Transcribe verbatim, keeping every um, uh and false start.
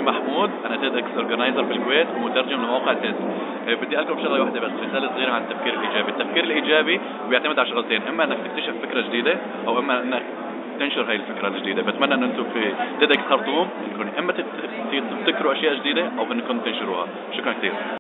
محمود، أنا تيدكس أورجنايزر في الكويت ومترجم لموقع تيد. بدي أقول لكم شغلة واحدة بس، رسالة صغيرة عن التفكير الإيجابي. التفكير الإيجابي بيعتمد على شغلتين، إما إنك تكتشف فكرة جديدة أو إما إنك تنشر هاي الفكرة الجديدة. بتمنى إن أنتم في TEDxKhartoum إنكم إما تبتكروا أشياء جديدة أو إنكم تنشروها. شكرا كثير.